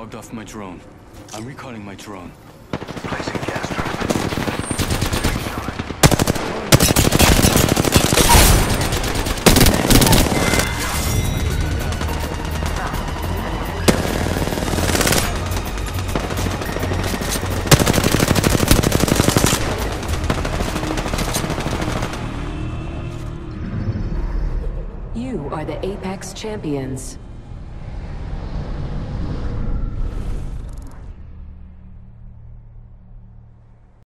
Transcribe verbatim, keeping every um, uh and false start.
logged off my drone. I'm recalling my drone. Placing gas trap. You are the Apex Champions.